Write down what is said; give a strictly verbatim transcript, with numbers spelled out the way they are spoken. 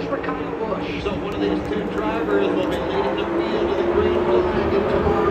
for Kyle Busch. So one of these two drivers will be leading the field to the green flag in tomorrow.